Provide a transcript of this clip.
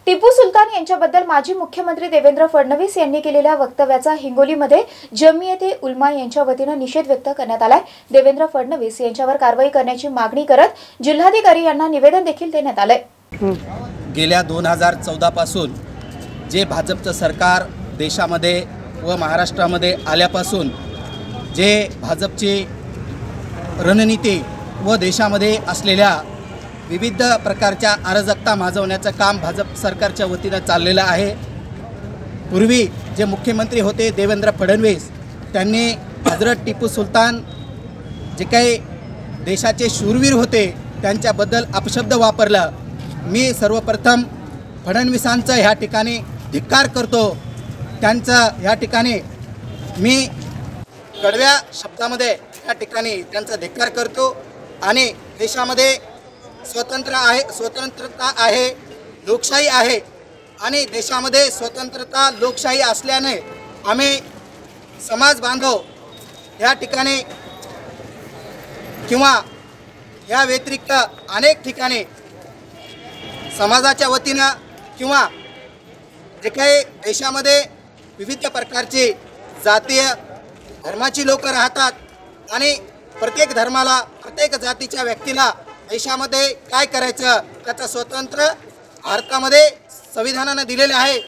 टिपू सुलतान यांच्याबद्दल माजी मुख्यमंत्री देवेंद्र फडणवीस यांनी केलेल्या वक्तव्याचा हिंगोलीमध्ये जमियते उलमा यांच्या वतीने निषेध व्यक्त करण्यात आलाय। देवेंद्र फडणवीस यांच्यावर कारवाई करण्याची मागणी करत जिल्हाधिकारी यांना निवेदन देखील देण्यात आले। गेल्या 2014 पासून जे भाजपचं सरकार देशामध्ये व महाराष्ट्रामध्ये आल्यापासून जे भाजपची रणनीती व देशामध्ये असलेल्या विविध प्रकारच्या अराजकता माजवण्याचं काम भाजप सरकारच्या वतीने चाललेलं आहे। पूर्वी जे मुख्यमंत्री होते देवेंद्र फडणवीस त्यांनी हजरत टिपू सुलतान जे काही देशाचे शूरवीर होते त्यांच्याबद्दल अपशब्द वापरला। मी सर्वप्रथम फडणवीसांचा ह्या ठिकाणी धिक्कार करतो। त्यांचा ह्या ठिकाणी मी कडव्या शब्दामध्ये या ठिकाणी त्यांचा धिक्कार करतो आणि देशामध्ये स्वतंत्रता आहे, लोकशाही आहे आणि देशामध्ये स्वतंत्रता लोकशाही असल्याने आम्ही समाज बांधव या ठिकाणी किंवा या व्यतिरिक्त अनेक ठिकाणी समाजाच्या वतीने किंवा जे काही देशामध्ये विविध प्रकारची जातीय धर्माची लोक राहतात आणि प्रत्येक धर्माला प्रत्येक जातीच्या व्यक्तीला देशामध्ये काय करायचं त्याचा स्वतंत्र भारतामध्ये संविधानाने दिलेले आहे।